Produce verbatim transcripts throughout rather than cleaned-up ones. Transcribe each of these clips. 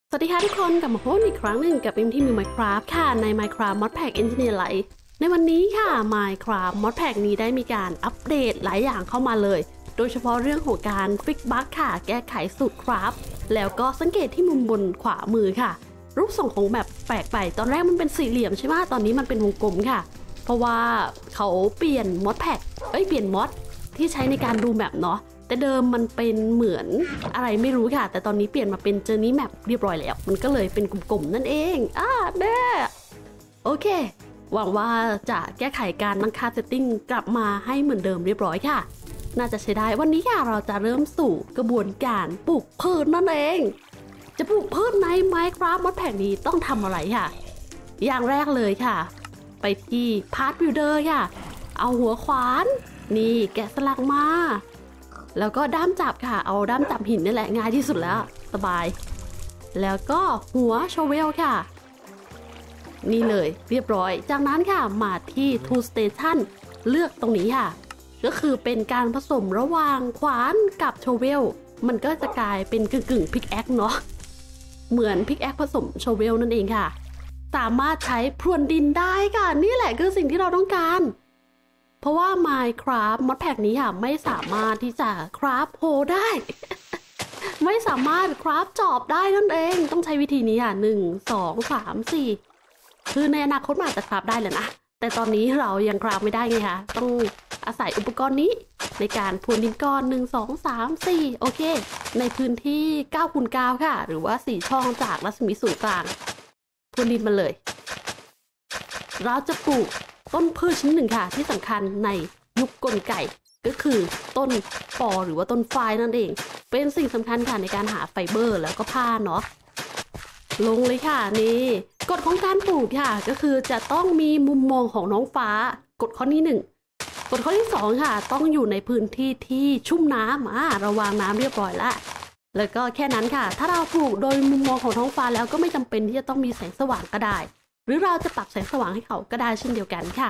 สวัสดีค่ะทุกคนกลับมาพบอีกครั้งหนึ่งกับเอ็มที่มี Minecraft ค่ะใน Minecraft Modpack Engineer ไลท์ในวันนี้ค่ะ Minecraft Modpack นี้ได้มีการอัปเดตหลายอย่างเข้ามาเลยโดยเฉพาะเรื่องของการฟิกบั๊กค่ะแก้ไขสูตรคราฟแล้วก็สังเกตที่มุมบนขวามือค่ะรูปทรงของแบบแปลกไปตอนแรกมันเป็นสี่เหลี่ยมใช่ไหมตอนนี้มันเป็นวงกลมค่ะเพราะว่าเขาเปลี่ยน Modpack เอ้ยเปลี่ยนมอดที่ใช้ในการดูแมปเนาะแต่เดิมมันเป็นเหมือนอะไรไม่รู้ค่ะแต่ตอนนี้เปลี่ยนมาเป็น Journey Map เรียบร้อยแล้วมันก็เลยเป็นกลุ่มๆนั่นเองอ่าแน่โอเคหวังว่าจะแก้ไขการตั้งค่าเซตติ้งกลับมาให้เหมือนเดิมเรียบร้อยค่ะน่าจะใช้ได้วันนี้ค่ะเราจะเริ่มสู่กระบวนการปลูกพืชนั่นเองจะปลูกพืชใน Minecraft Modpack นี้ต้องทำอะไรค่ะอย่างแรกเลยค่ะไปที่ Path Builder ค่ะเอาหัวขวานนี่แกะสลักมาแล้วก็ด้ามจับค่ะเอาด้ามจับหินนี่แหละง่ายที่สุดแล้วสบายแล้วก็หัวโชเวลค่ะนี่เลยเรียบร้อยจากนั้นค่ะมาที่ Tool Station เลือกตรงนี้ค่ะก็คือเป็นการผสมระหว่างขวานกับโชเวลมันก็จะกลายเป็นกึ่งกึ่งพิกแอคเนาะเหมือนพิกแอคผสมโชเวลนั่นเองค่ะสามารถใช้พรวนดินได้ค่ะนี่แหละคือสิ่งที่เราต้องการเพราะว่า Minecraft Modpack นี้ค่ะไม่สามารถที่จะคราฟโฮได้ ไม่สามารถคราฟจอบได้นั่นเองต้องใช้วิธีนี้ค่ะหนึ่งสองสามสี่คือในอนาคตอาจจะคราฟได้แหละนะแต่ตอนนี้เรายังคราฟไม่ได้ไงคะต้องอาศัยอุปกรณ์นี้ในการพรวนดินก้อนหนึ่งสองสามสี่โอเคในพื้นที่เก้าคูณเก้าค่ะหรือว่าสี่ช่องจากรัศมีศูนย์กลางพรวนดินมาเลยเราจะปลูกต้นพืชชนิดหนึ่งค่ะที่สำคัญในยุคกลไกก็คือต้นปอหรือว่าต้นฝ้ายนั่นเองเป็นสิ่งสำคัญค่ะในการหาไฟเบอร์แล้วก็ผ้าเนาะลงเลยค่ะนี่กฎของการปลูกค่ะก็คือจะต้องมีมุมมองของน้องฟ้ากฎข้อนี้หนึ่งกฎข้อที่สองค่ะต้องอยู่ในพื้นที่ที่ชุ่มน้ำอ่าระวางน้ำเรียบร้อยละแล้วก็แค่นั้นค่ะถ้าเราปลูกโดยมุมมองของท้องฟ้าแล้วก็ไม่จำเป็นที่จะต้องมีแสงสว่างก็ได้หรือเราจะปรับแสงสว่างให้เขาก็ได้เช่นเดียวกันค่ะ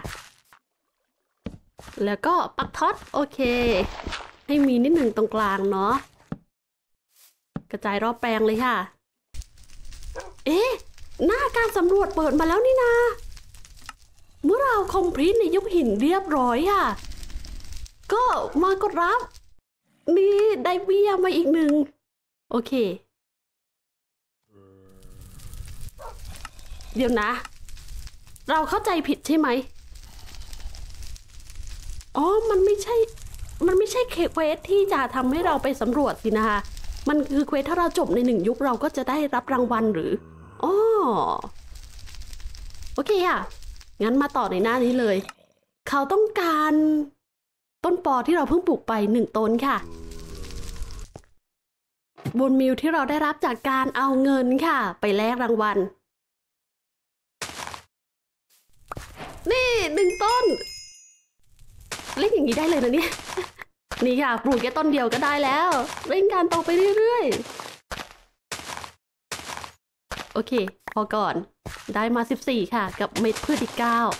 แล้วก็ปักท็อตโอเคให้มีนิดหนึ่งตรงกลางเนาะกระจายรอบแปลงเลยค่ะเอ๊ะหน้าการสำรวจเปิดมาแล้วนี่นาเมื่อเราคอมพลีทในยุคหินเรียบร้อยค่ะก็มากดรับนี่ได้เบี้ยมาอีกหนึ่งโอเคเดี๋ยวนะเราเข้าใจผิดใช่ไหมอ๋อมันไม่ใช่มันไม่ใช่เควสที่จะทำให้เราไปสำรวจสินะคะมันคือเควสถ้าเราจบในหนึ่งยุคเราก็จะได้รับรางวัลหรืออ๋อโอเคค่ะงั้นมาต่อในหน้านี้เลยเขาต้องการต้นปอที่เราเพิ่งปลูกไปหนึ่งต้นค่ะบนมิลที่เราได้รับจากการเอาเงินค่ะไปแลกรางวัลนี่หนึ่งต้นเล่นอย่างนี้ได้เลยนะเนี่ยนี่ค่ะปลูกแค่ต้นเดียวก็ได้แล้วเล่นการโตไปเรื่อยๆโอเคพอก่อนได้มาสิบสี่ค่ะกับเม็ดพืชอีกเก้า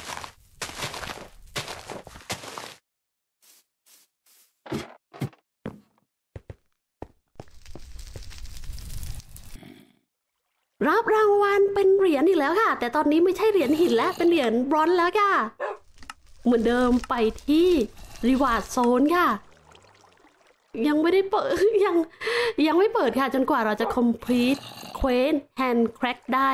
รับรางวัลเป็นเหรียญอีกแล้วค่ะแต่ตอนนี้ไม่ใช่เหรียญหินแล้วเป็นเหรียญบรอนซ์แล้วค่ะเหมือนเดิมไปที่รีวาร์ดโซนค่ะยังไม่ได้เปิดยังยังไม่เปิดค่ะจนกว่าเราจะ complete quest hand crack ได้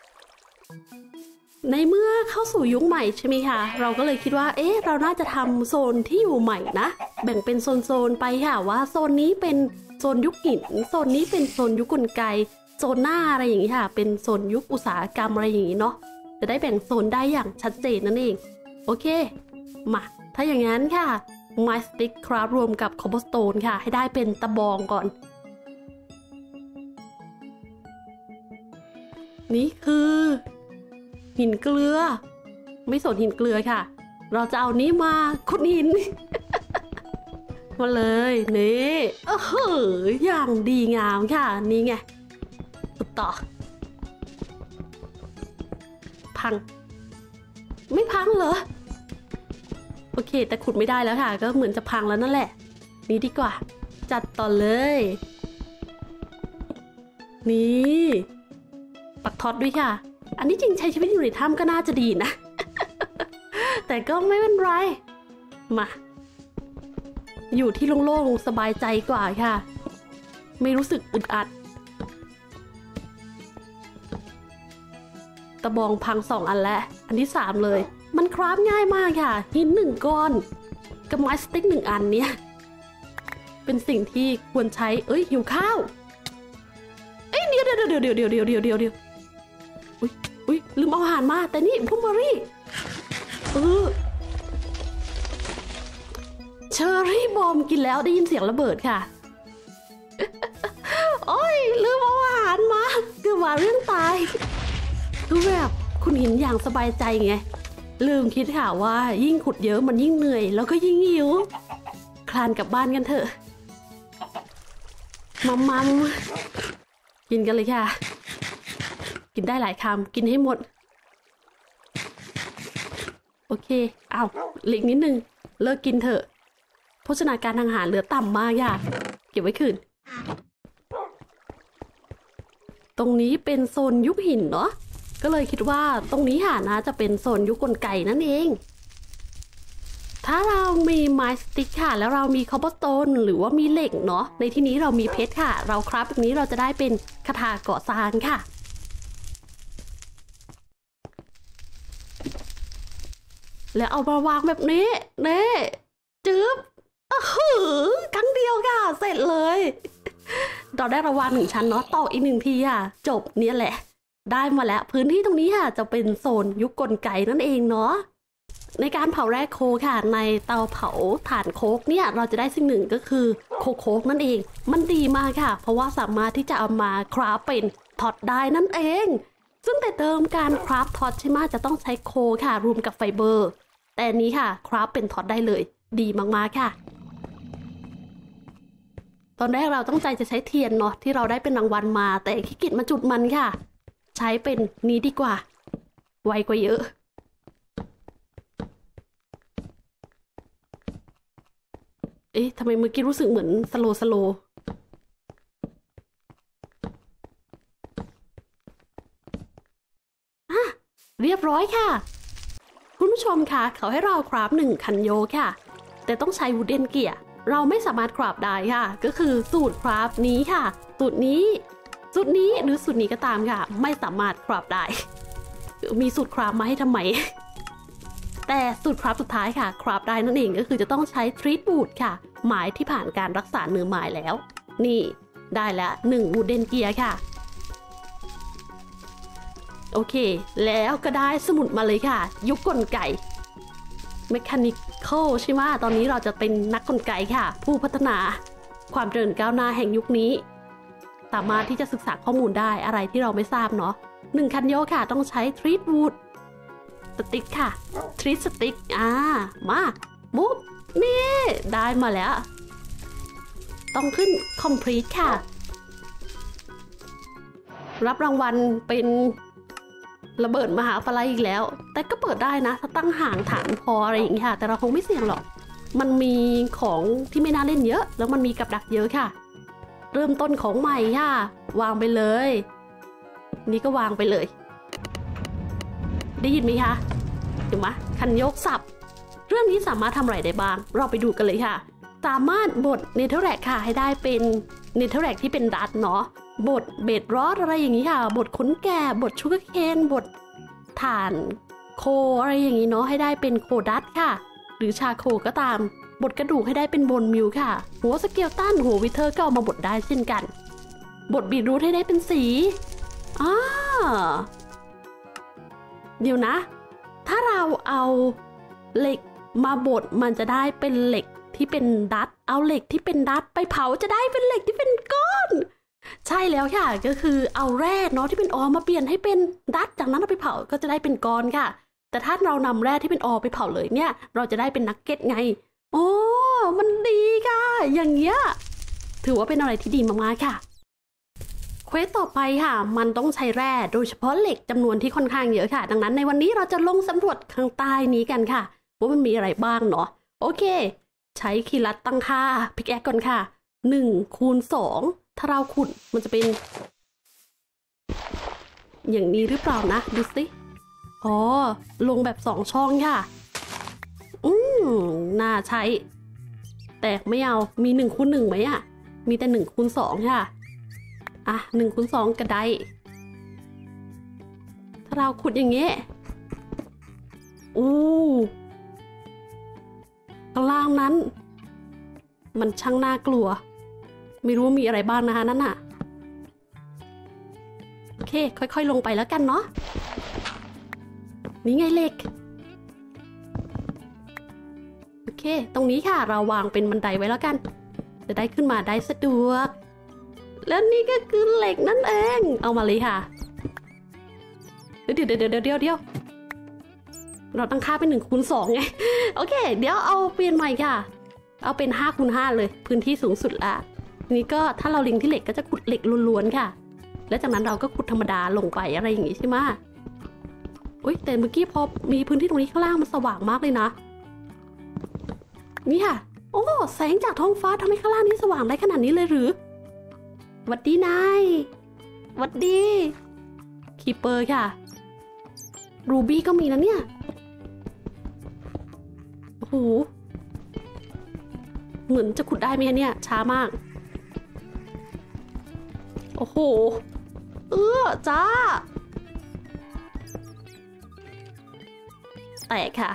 ในเมื่อเข้าสู่ยุคใหม่ใช่ไหมคะเราก็เลยคิดว่าเอ๊ะเราน่าจะทำโซนที่อยู่ใหม่นะแบ่งเป็นโซนๆไปค่ะว่าโซนนี้เป็นโซนยุคหินโซนนี้เป็นโซนยุคกลไกโซนหน้าอะไรอย่างนี้ค่ะเป็นโซนยุคอุตสาหกรรมอะไรอย่างนี้เนาะจะได้แบ่งโซนได้อย่างชัดเจนนั่นเองโอเคมาถ้าอย่างนั้นค่ะ My Stick Craft รวมกับ Cobblestone ค่ะให้ได้เป็นตะบองก่อนนี่คือหินเกลือไม่สนหินเกลือค่ะเราจะเอานี้มาขุดหิน มาเลยนี่เออเฮ้ยอย่างดีงามค่ะนี่ไงขุดต่อพังไม่พังเหรอโอเคแต่ขุดไม่ได้แล้วค่ะก็เหมือนจะพังแล้วนั่นแหละนี่ดีกว่าจัดต่อเลยนี่ท็อตด้วยค่ะอันนี้จริงใช้ชีวิตอยู่ในถ้ำก็น่าจะดีนะ แต่ก็ไม่เป็นไรมาอยู่ที่โล่งๆสบายใจกว่าค่ะไม่รู้สึกอึดอัดตะบองพังสองอันแล้วอันที่สามเลยมันคราฟง่ายมากค่ะหินหนึ่งก้อนกับไม้สติ๊กหนึ่งอันเนี้ยเป็นสิ่งที่ควรใช้เอ้ยหิวข้าวเอ้ยเดี๋ยวเดี๋ยวเดี๋ยวเดี๋ยวเดี๋ยวเดี๋ยวเดี๋ยวเดี๋ยวเดี๋ยวอุ้ยอุ้ยลืมเอาอาหารมาแต่นี่พวกเบอร์รี่เออเชอร์รี่บอมกินแล้วได้ยินเสียงระเบิดค่ะโอ้ยลืมเอาอาหารมาคือว่าเรื่องตายคือแบบคุณเห็นอย่างสบายใจไงลืมคิดค่ะว่ายิ่งขุดเยอะมันยิ่งเหนื่อยแล้วก็ยิ่งหิวคลานกลับบ้านกันเถอะมัมมัมกินกันเลยค่ะกินได้หลายคำกินให้หมดโอเคเอาเหล็กนิดนึงเลิกกินเถอะโภชนาการทางอาหารเหลือต่ำมากค่ะเก็บไว้คืนตรงนี้เป็นโซนยุคหินเนาะก็เลยคิดว่าตรงนี้ค่ะนะจะเป็นโซนยุคกลไกนั่นเองถ้าเรามีไม้สติ๊กค่ะแล้วเรามีคอบเบอร์สโตนหรือว่ามีเหล็กเนาะในที่นี้เรามีเพชรค่ะเราคราฟแบบนี้เราจะได้เป็นคาถาเกาะซานค่ะแล้วเอามาวางแบบนี้เน่จึ๊บอื้อหือครั้งเดียวค่ะเสร็จเลยเราได้ระวางหนึ่งชั้นเนาะต่ออีกหนึ่งทีค่ะจบเนี่ยแหละได้มาแล้วพื้นที่ตรงนี้ค่ะจะเป็นโซนยุคกลไกนั่นเองเนาะในการเผาแร่โคค่ะในเตาเผาถ่านโคกเนี่ยเราจะได้สิ่งหนึ่งก็คือโคโคกนั่นเองมันดีมากค่ะเพราะว่าสามารถที่จะเอามาคราฟเป็นท็อตได้นั่นเองซึ่งแต่เดิมการคราฟท็อตใช่ไหมจะต้องใช้โคค่ะรวมกับไฟเบอร์แต่นี้ค่ะคราฟเป็นท็อตได้เลยดีมากๆค่ะตอนแรกเราตั้งใจจะใช้เทียนเนาะที่เราได้เป็นรางวัลมาแต่ขี้เกียจมาจุดมันค่ะใช้เป็นนี้ดีกว่าไวกว่าเยอะเอ๊ะทำไมเมื่อกี้รู้สึกเหมือนสโลสโลอ่ะเรียบร้อยค่ะคุณผู้ชมคะเขาให้เราคราฟหนึ่งคันโยค่ะแต่ต้องใช้วูดเดนเกียร์เราไม่สามารถคราฟได้ค่ะก็คือสูตรคราฟนี้ค่ะสูตรนี้สูตรนี้หรือสูตรนี้ก็ตามค่ะไม่สามารถคราฟได้มีสูตรคราฟมาให้ทำไมแต่สูตรคราฟสุดท้ายค่ะคราฟได้นั่นเองก็คือจะต้องใช้ทรีตวูดค่ะไม้ที่ผ่านการรักษาเนื้อไม้แล้วนี่ได้แล้วหนึ่งวูดเดนเกียร์ค่ะโอเคแล้วก็ได้สมุดมาเลยค่ะยุคกลไกเมคานิคอลใช่ไหมตอนนี้เราจะเป็นนักกลไกค่ะผู้พัฒนาความเจริญก้าวหน้าแห่งยุคนี้สามารถที่จะศึกษาข้อมูลได้อะไรที่เราไม่ทราบเนาะหนึ่งคันโยค่ะต้องใช้ทรีตวูดสติ๊กค่ะทรีตสติ๊กอ่ามาบุ๊บนี่ได้มาแล้วต้องขึ้นคอมพลีทค่ะรับรางวัลเป็นระเบิดมหาปลายอีกแล้วแต่ก็เปิดได้นะถ้าตั้งห่างฐานพออะไรอย่างนี้ค่ะแต่เราคงไม่เสี่ยงหรอกมันมีของที่ไม่น่าเล่นเยอะแล้วมันมีกับดักเยอะค่ะเริ่มต้นของใหม่ค่ะวางไปเลยนี่ก็วางไปเลยได้ยินไหมคะเห็นไหมคันโยกสับเรื่องนี้สามารถทำอะไรได้บ้างเราไปดูกันเลยค่ะสามารถบดเนเธอร์แรกค่ะให้ได้เป็นเนเธอร์แรกที่เป็นดัตเนาะบดเบดรอสอะไรอย่างนี้ค่ะบดขนแก่บดชูเกอร์เคนบดถ่านโคอะไรอย่างนี้เนาะให้ได้เป็นโคดัตค่ะหรือชาโคก็ตามบดกระดูกให้ได้เป็นโบนมิลค่ะหัวสเกลตันหัววิเทอร์ก็เอามาบดได้เช่นกันบดบีทรูทให้ได้เป็นสีอ่าเดี๋ยวนะถ้าเราเอาเหล็กมาบดมันจะได้เป็นเหล็กที่เป็นดัตเอาเหล็กที่เป็นดัตไปเผาจะได้เป็นเหล็กที่เป็นก้อนใช่แล้วค่ะก็คือเอาแร่เนาะที่เป็นออมาเปลี่ยนให้เป็นดัตจากนั้นเอาไปเผาก็จะได้เป็นก้อนค่ะแต่ถ้าเรานำแร่ที่เป็นออไปเผาเลยเนี่ยเราจะได้เป็นนักเก็ตไงโอ้มันดีค่ะอย่างเงี้ยถือว่าเป็นอะไรที่ดีมากๆค่ะเควสต่อไปค่ะมันต้องใช้แร่โดยเฉพาะเหล็กจำนวนที่ค่อนข้างเยอะค่ะดังนั้นในวันนี้เราจะลงสำรวจข้างใต้นี้กันค่ะว่ามันมีอะไรบ้างเนาะโอเคใช้คีย์ลัดตั้งค่าพิกแอคก่อนค่ะหนึ่งคูณสองถ้าเราขุดมันจะเป็นอย่างนี้หรือเปล่านะดูสิอ๋อลงแบบสองช่องค่ะอืมน่าใช้แต่ไม่เอามีหนึ่งคูณหนึ่งไหมอ่ะมีแต่หนึ่งคูณสองค่ะอ่ะหนึ่งคูณสองกระไดถ้าเราขุดอย่างเงี้ยอู้ข้างล่างนั้นมันช่างน่ากลัวไม่รู้มีอะไรบ้างนะคะนั่นน่ะโอเคค่อยๆลงไปแล้วกันเนาะนี่ไงเหล็กโอเคตรงนี้ค่ะเราวางเป็นบันไดไว้แล้วกันจะได้ขึ้นมาได้สะดวกแล้วนี่ก็คือเหล็กนั่นเองเอามาเลยค่ะเดี๋ยวเดี๋ยวเดี๋ยวเดี๋ยวเดี๋ยวเราตั้งค่าเป็นหนึ่งคูณสองไงโอเคเดี๋ยวเอาเปลี่ยนใหม่ค่ะเอาเป็นห้าคูณห้าเลยพื้นที่สูงสุดละทีนี้ก็ถ้าเราเล็งที่เหล็กก็จะขุดเหล็กล้วนๆค่ะและจากนั้นเราก็ขุดธรรมดาลงไปอะไรอย่างงี้ใช่ไหมอุ้ยแต่เมื่อกี้พอมีพื้นที่ตรงนี้ข้างล่างมันสว่างมากเลยนะนี่ค่ะโอ้แสงจากท้องฟ้าทำให้ข้างล่างนี้สว่างได้ขนาดนี้เลยหรือหวัดดีนายหวัดดีคีเปอร์ค่ะรูบี้ก็มีนะเนี่ยโอ้โหเหมือนจะขุดได้ไหมเนี่ยช้ามากโอ้โหเออจ้าแตกค่ะ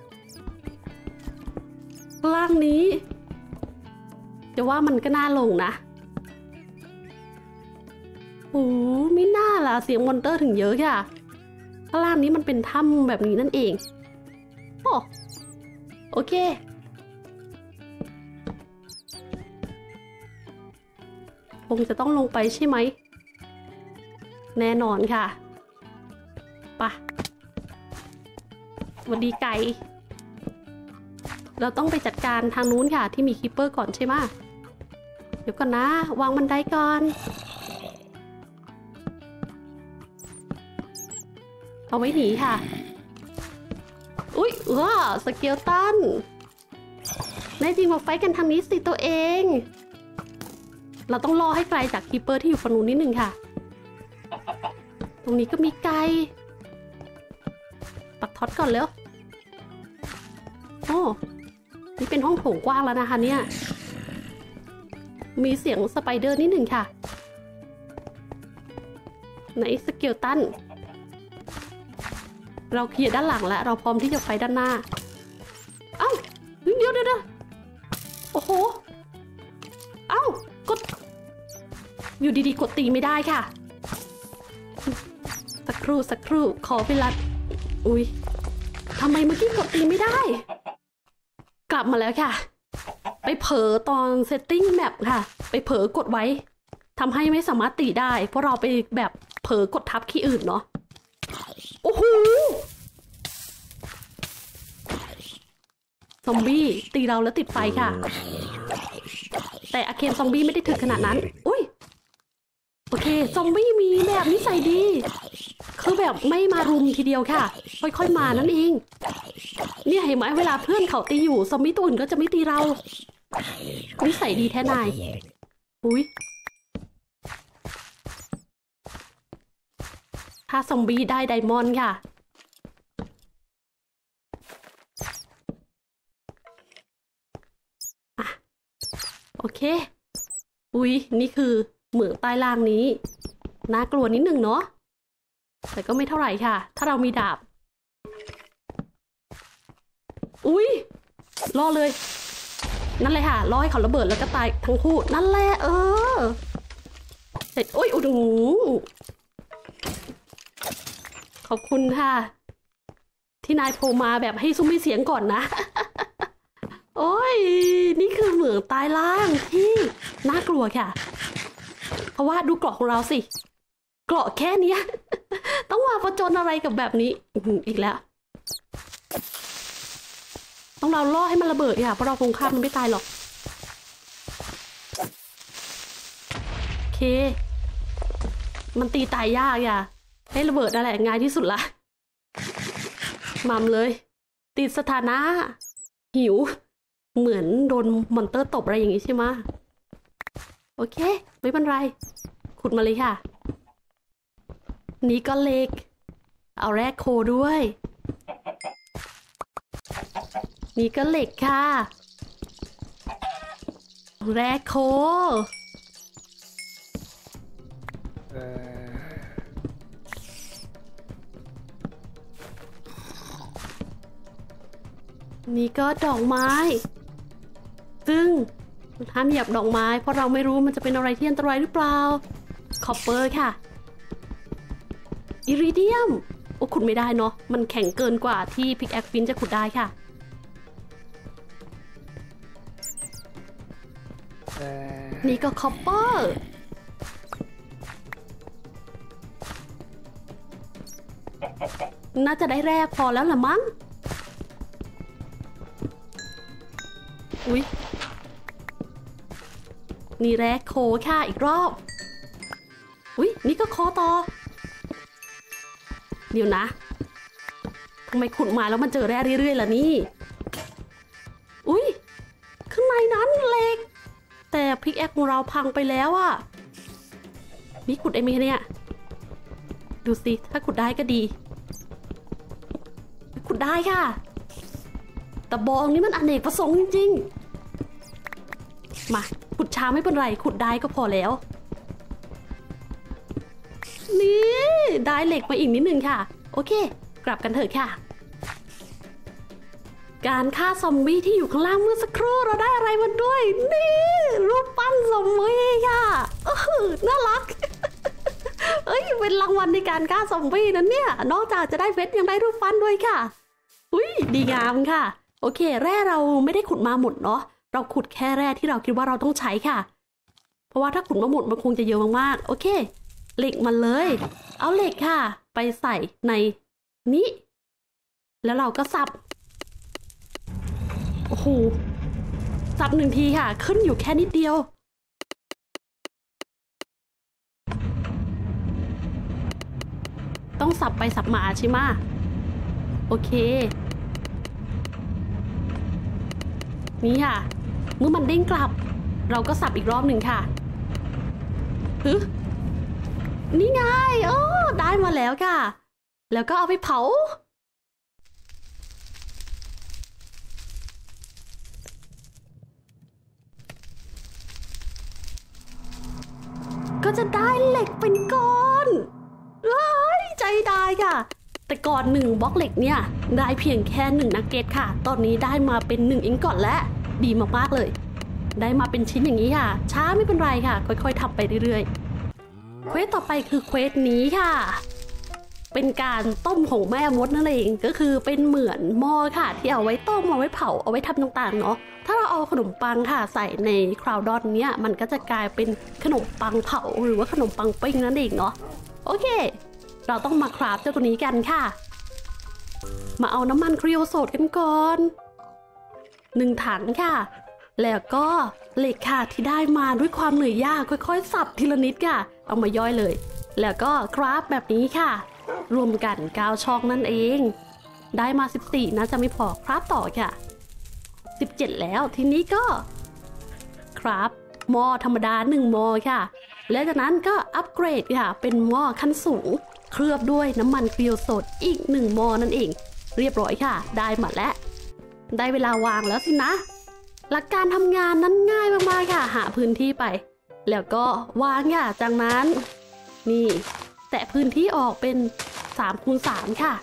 ล่างนี้จะว่ามันก็น่าลงนะโอ้ไม่น่าล่ะเสียงมอนเตอร์ถึงเยอะค่ะข้างล่างนี้มันเป็นถ้ำแบบนี้นั่นเองโอ้โอเคคงจะต้องลงไปใช่ไหมแน่นอนค่ะปะวันดีไก่เราต้องไปจัดการทางนู้นค่ะที่มีคีปเปอร์ก่อนใช่ไหมเดี๋ยวก่อนนะวางบันไดก่อนเอาไว้หนีค่ะอุ๊ยว้าสเกลตันแน่จริงมาไฟกันทางนี้สิตัวเองเราต้องรอให้ไกลจากคีปเปอร์ที่อยู่ฝั่งนู้นนิดนึงค่ะตรงนี้ก็มีไก่ปักท็อตก่อนเร็วโอ้นี่เป็นห้องโถงกว้างแล้วนะคะเนี่ยมีเสียงสไปเดอร์นิดหนึ่งค่ะไหนสเกลตันเราเคลียร์ด้านหลังแล้วเราพร้อมที่จะไฟด้านหน้าเอ้าเดี๋ยวเดี๋ยวเดี๋ยวโอ้โหเอ้ากดอยู่ดีๆกดตีไม่ได้ค่ะสักครู่สักครู่ขอเวลาอุ้ยทำไมเมื่อกี้กดตีไม่ได้กลับมาแล้วค่ะไปเผลอตอนเซตติ้งแมปค่ะไปเผลอกดไว้ทำให้ไม่สามารถตีได้เพราะเราไปแบบเผลอกดทับคีย์อื่นเนาะโอ้โหซอมบี้ตีเราแล้วติดไฟค่ะแต่อาเคนซอมบี้ไม่ได้ถึงขนาดนั้นอุ้ยโอเคซอมบี้มีแบบนิสัยดีคือแบบไม่มารุมทีเดียวค่ะค่อยๆมานั่นเองเนี่ยเห็นไหมเวลาเพื่อนเขาตีอยู่ซอมบี้ตัวอื่นก็จะไม่ตีเรานิสัยดีแท้นายอุ้ยถ้าซอมบี้ได้ไดมอนด์ค่ะอ่ะโอเคอุ้ยนี่คือเหมืองใต้ล่างนี้น่ากลัวนิดหนึ่งเนาะแต่ก็ไม่เท่าไหร่ค่ะถ้าเรามีดาบอุ้ยรอเลยนั่นเลยค่ะรอให้เขาระเบิดแล้วก็ตายทั้งคู่นั่นแหละเออเสร็จอุ้ยอุดหูขอบคุณค่ะที่นายโผล่มาแบบให้ซุ้มไม่เสียงก่อนนะโอ้ยนี่คือเหมืองใต้ล่างที่น่ากลัวค่ะเพราะว่าดูเกราะของเราสิเกราะแค่นี้ต้องมาประจนอะไรกับแบบนี้อีกแล้วต้องเราล่อให้มันระเบิดค่ะเพราะเราคงฆ่ามันไม่ตายหรอกโอเคมันตีตายยากอย่าให้ระเบิดนั่นแหละง่ายที่สุดละมัมเลยติดสถานะหิวเหมือนโดนมอนเตอร์ตบอะไรอย่างงี้ใช่ไหมโอเคไม่เป็นไรขุดมาเลยค่ะนี่ก็เหล็กเอาแร่โคด้วยนี่ก็เหล็กค่ะแร่โคนี่ก็ดอกไม้ซึ่งห้ามเหยียบดอกไม้เพราะเราไม่รู้มันจะเป็นอะไรที่อันตรายหรือเปล่าคอปเปอร์ค่ะอิริเดียมโอ้ขุดไม่ได้เนาะมันแข็งเกินกว่าที่พิกแอคฟินจะขุดได้ค่ะนี่ก็คอปเปอร์น่าจะได้แร่พอแล้วล่ะมั้งอุ๊ยนี่แร่โคค่ะอีกรอบอุ๊ยนี่ก็คอต่อเดี๋ยวนะทำไมขุดมาแล้วมันเจอแร่เรื่อยๆล่ะนี่อุ๊ยข้างในนั้นเหล็กแต่พิกแอคของเราพังไปแล้วอะนี่ขุดได้ไหมเนี่ยดูสิถ้าขุดได้ก็ดีขุดได้ค่ะแต่บองนี่มันอเนกประสงค์จริงๆมาขุดช้าไม่เป็นไรขุดได้ก็พอแล้วนี่ได้เหล็กมาอีกนิดนึงค่ะโอเคกลับกันเถอะค่ะการฆ่าซอมบี้ที่อยู่ข้างล่างเมื่อสักครู่เราได้อะไรมาด้วยนี่รูปปั้นซอมบี้ค่ะเออน่ารัก เอ้ยเป็นรางวัลในการฆ่าซอมบี้นั้นเนี่ยนอกจากจะได้เพชรยังได้รูปปั้นด้วยค่ะอุ้ยดีงามค่ะโอเคแร่เราไม่ได้ขุดมาหมดเนาะเราขุดแค่แร่ที่เราคิดว่าเราต้องใช้ค่ะเพราะว่าถ้าขุดมาหมดมันคงจะเยอะมากๆโอเคเหล็กมันเลยเอาเหล็กค่ะไปใส่ในนี้แล้วเราก็สับโอ้โหสับหนึ่งทีค่ะขึ้นอยู่แค่นิดเดียวต้องสับไปสับมาใช่ไหมโอเคนี่ค่ะเมื่อมันเด้งกลับเราก็สับอีกรอบหนึ่งค่ะฮึนี่ไงโอ้ได้มาแล้วค่ะแล้วก็เอาไปเผาก็จะได้เหล็กเป็นก้อนว้ายใจได้ค่ะแต่ก่อนหนึ่งบล็อกเหล็กเนี่ยได้เพียงแค่หนึ่งนักเก็ตค่ะตอนนี้ได้มาเป็นหนึ่งอิงก่อนและดีมากๆเลยได้มาเป็นชิ้นอย่างนี้ค่ะช้าไม่เป็นไรค่ะค่อยๆทำไปเรื่อยๆเควสต่อไปคือเควสนี้ค่ะเป็นการต้มของแม่มดนั่นเองก็คือเป็นเหมือนหม้อค่ะที่เอาไว้ต้มเอาไว้เผาเอาไว้ทำต่างๆเนาะถ้าเราเอาขนมปังค่ะใส่ในคราวดอนเนี้ยมันก็จะกลายเป็นขนมปังเผาหรือว่าขนมปังปิ้งนั่นเองเนาะโอเคเราต้องมาคราฟเจ้าตัวนี้กันค่ะมาเอาน้ำมันครีโอโซดกันก่อนหนึ่งถังค่ะแล้วก็เหล็กค่ะที่ได้มาด้วยความเหนื่อยยากค่อยๆสับทีละนิดค่ะเอามาย่อยเลยแล้วก็คราฟแบบนี้ค่ะรวมกันเก้าช่องนั่นเองได้มาสิบสี่น่าจะไม่พอคราฟต่อค่ะสิบเจ็ดแล้วทีนี้ก็คราฟหม้อธรรมดาหนึ่งหม้อค่ะและจากนั้นก็อัปเกรดค่ะเป็นหม้อขั้นสูงเคลือบด้วยน้ำมันครีโอโซดอีกหนึ่งหม้อนั่นเองเรียบร้อยค่ะได้หมดแล้วได้เวลาวางแล้วสินะหลักการทำงานนั้นง่ายมากๆค่ะหาพื้นที่ไปแล้วก็วางค่ะจากนั้นนี่แตะพื้นที่ออกเป็นสามคูณสามค่ะ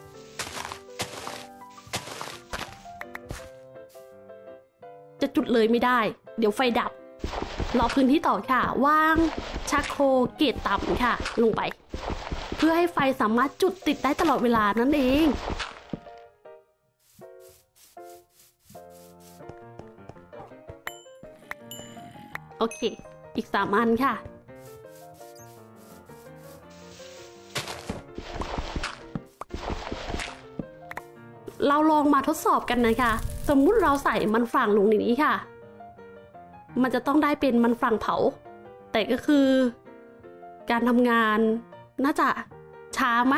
จะจุดเลยไม่ได้เดี๋ยวไฟดับรอพื้นที่ต่อค่ะวางชักโครเกตต่ำค่ะลงไปเพื่อให้ไฟสามารถจุดติดได้ตลอดเวลานั่นเองโอเคอีกสามอันค่ะเราลองมาทดสอบกันนะคะสมมุติเราใส่มันฝรั่งลงในนี้ค่ะมันจะต้องได้เป็นมันฝรั่งเผาแต่ก็คือการทำงานน่าจะช้าไหม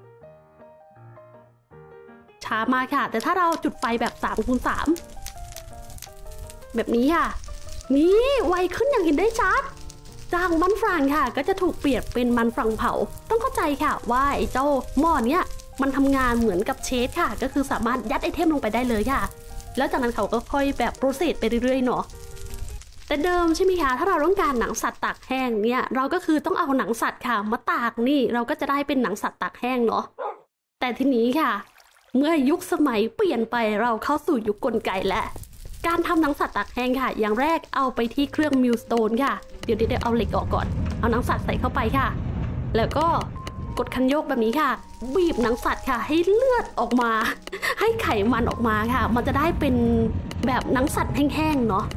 ช้ามากค่ะแต่ถ้าเราจุดไฟแบบสามคูณสามแบบนี้ค่ะนี่ไวขึ้นอย่างเห็นได้ชัดจากมันฝรั่งค่ะก็จะถูกเปลี่ยนเป็นมันฝรั่งเผาต้องเข้าใจค่ะว่าไอ้เจ้าหม้อเนี้ยมันทำงานเหมือนกับเชฟค่ะก็คือสามารถยัดไอเทมลงไปได้เลยค่ะแล้วจากนั้นเขาก็ค่อยแบบโปรเซสไปเรื่อยๆเนาะแต่เดิมใช่ไหมคะถ้าเราต้องการหนังสัตว์ตากแห้งเนี่ยเราก็คือต้องเอาหนังสัตว์ค่ะมาตากนี่เราก็จะได้เป็นหนังสัตว์ตากแห้งเนาะแต่ทีนี้ค่ะเมื่อยุคสมัยเปลี่ยนไปเราเข้าสู่ยุคกลไกแล้วการทำหนังสัตว์ตากแห้งค่ะอย่างแรกเอาไปที่เครื่องมิลสโตนค่ะเดี๋ยวเดี๋ยวเอาเหล็กออกก่อนเอาหนังสัตว์ใส่เข้าไปค่ะแล้วก็กดคันโยกแบบนี้ค่ะบีบหนังสัตว์ค่ะให้เลือดออกมาให้ไขมันออกมาค่ะมันจะได้เป็นแบบหนังสัตว์แห้งๆเนาะ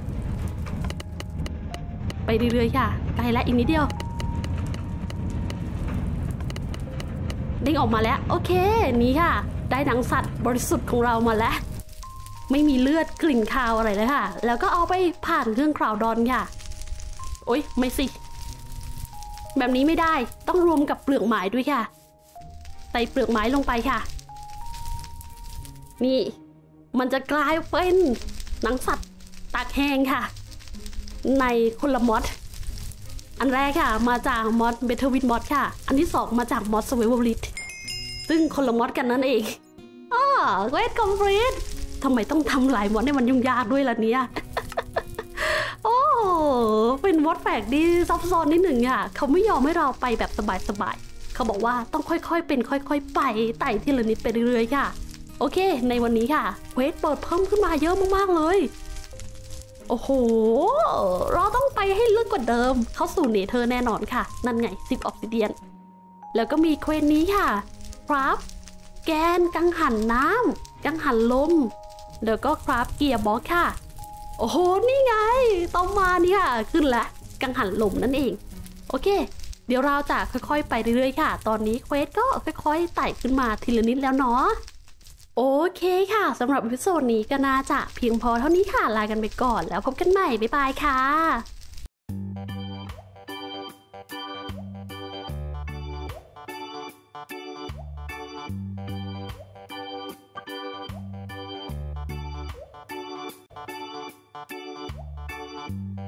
ไปเรื่อยๆค่ะใกล้แล้วอีกนิดเดียวเด้งออกมาแล้วโอเคนี่ค่ะได้หนังสัตว์บริสุทธิ์ของเรามาแล้วไม่มีเลือดกลิ่นคาวอะไรเลยค่ะแล้วก็เอาไปผ่านเครื่องคราวดอนค่ะโอ๊ยไม่สิแบบนี้ไม่ได้ต้องรวมกับเปลือกไม้ด้วยค่ะใส่เปลือกไม้ลงไปค่ะนี่มันจะกลายเป็นหนังสัตว์ตากแห้งค่ะในคนละมอดอันแรกค่ะมาจากมอดเบเทอร์วิดมอดค่ะอันที่สองมาจากมอดสเวเวอร์ลิทซึ่งคนละมอดกันนั่นเองอ้อเวทคอมพลีททำไมต้องทำหลายมอดให้มันยุ่งยากด้วยล่ะเนี่ย โอ้เป็นมอดแฝกที่ซับซ้อนนิดหนึ่งอ่ะเขาไม่ยอมให้เราไปแบบสบายๆเขาบอกว่าต้องค่อยๆเป็นค่อยๆไปไต่ทีละนิดไปเรื่อยๆค่ะโอเคในวันนี้ค่ะเควสเปิดเพิ่มขึ้นมาเยอะมากๆเลยโอ้โหเราต้องไปให้ลึกกว่าเดิมเข้าสู่เนเธอร์แน่นอนค่ะนั่นไงซิปออกซิเดียนแล้วก็มีเควสนี้ค่ะครับแกนกังหันน้ำกังหันลมแล้วก็ครับเกียร์บล็อกค่ะโอ้โหนี่ไงต้องมาเนี่ยขึ้นละกังหันลมนั่นเองโอเคเดี๋ยวเราจะค่อยๆไปเรื่อยๆค่ะตอนนี้เควสก็ค่อยๆไต่ขึ้นมาทีละนิดแล้วเนาะโอเคค่ะสำหรับอีพิโซดนี้ก็น่าจะเพียงพอเท่านี้ค่ะลากันไปก่อนแล้วพบกันใหม่บ๊ายบายค่ะ